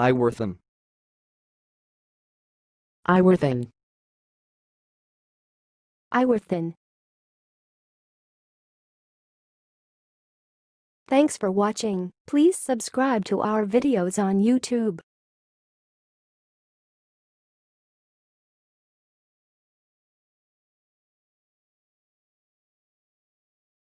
iwurthen, iwurthen, iwurthen. Thanks for watching. Please subscribe to our videos on YouTube.